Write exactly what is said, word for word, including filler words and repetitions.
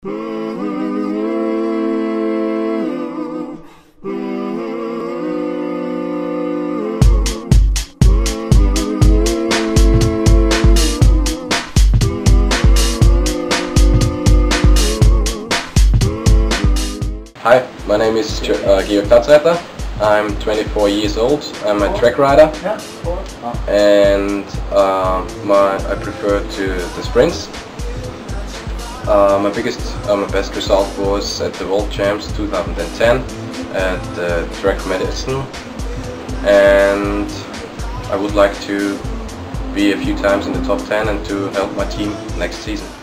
Hi, my name is uh, Georg Tazreiter. I'm twenty-four years old. I'm a track rider, and uh, my I prefer to the sprints. Uh, my biggest, uh, my best result was at the World Champs two thousand ten at uh, track medicine, and I would like to be a few times in the top ten and to help my team next season.